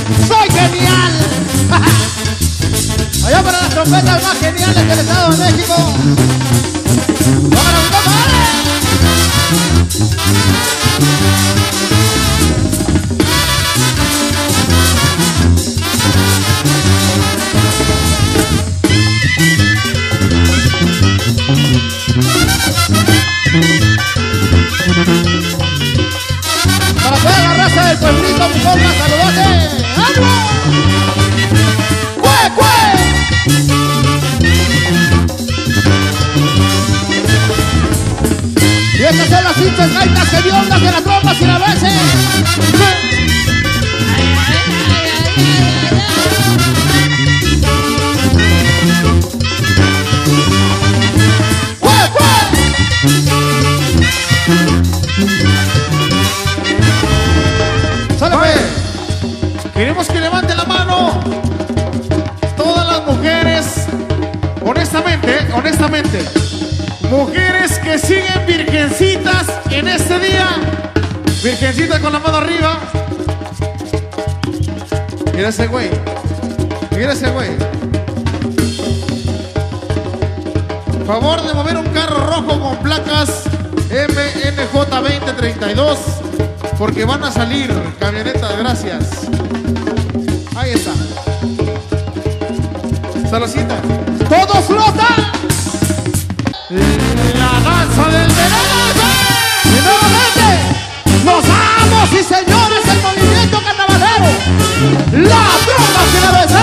soy genial. Allá para las trompetas más geniales del Estado de México. ¡Vámonos, compadre! Para toda la raza del pueblito, mi compa, saludote. ¡Ánimo! ¡Cue, cue! Y estas son las hinchas gaitas que viondas de las tropas y las veces. ¡Cue, cue! Queremos que levanten la mano todas las mujeres, honestamente, mujeres que siguen virgencitas en este día. Virgencita con la mano arriba. Mira ese güey. Favor de mover un carro rojo con placas MNJ 2032. Porque van a salir camionetas, gracias. Ahí está. Saludcita. ¡Todos flotan! La danza del verano. Y nuevamente, los amos y señores del movimiento carnavalero. La tropa sin la BC.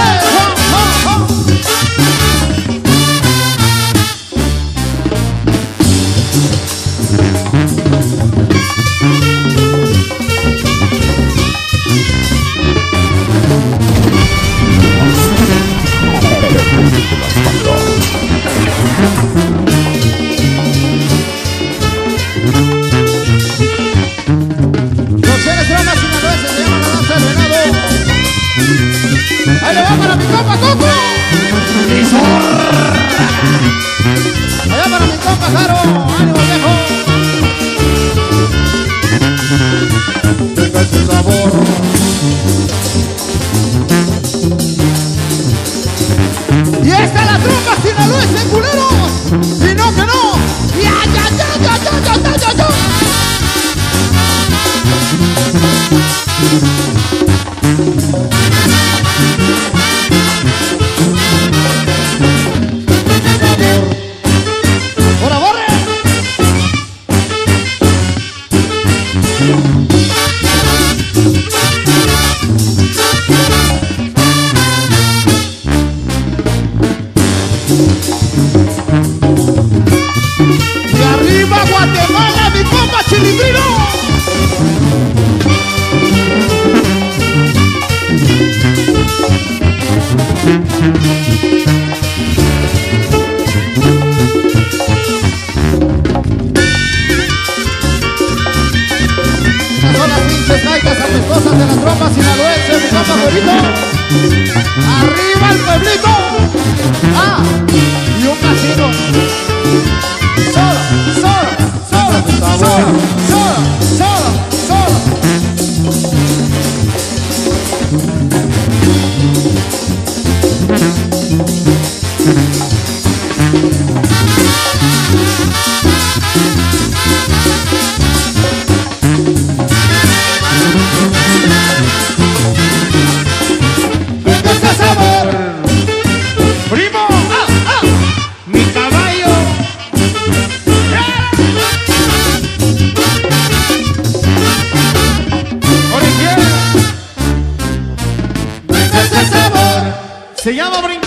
¡Ahí le va para mi compa Coco! ¡Allá para mi compa Jaro! ¡Ánimo, viejo! Venga ese sabor. Y esta es la trompa sinaloense, culeros. Y no que no. ¡Ya! ¡Ahora borre! Y arriba Guatemala, mi compa Chilindrino. Cosas de las tropas sinaloenses, mi compa Juanito. Arriba el pueblito. Ah, y un casino. Solo. Se llama brincar.